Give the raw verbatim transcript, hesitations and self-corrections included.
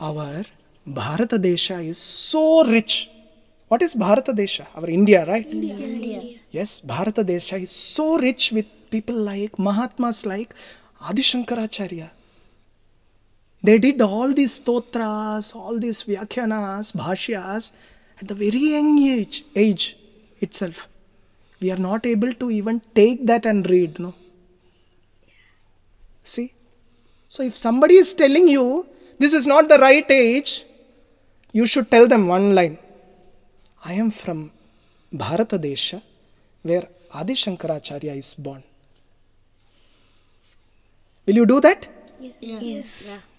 our Bharata Desha is so rich. What is Bharata Desha? Our India, right? India. India. Yes, Bharata Desha is so rich with people like Mahatmas like Adi Shankaracharya. They did all these stotras, all these vyakhyanas, bhashyas at the very young age, age itself. We are not able to even take that and read, no? See? So if somebody is telling you, this is not the right age, you should tell them one line. I am from Bharata Desha, where Adi Shankaracharya is born. Will you do that? Yes. Yes.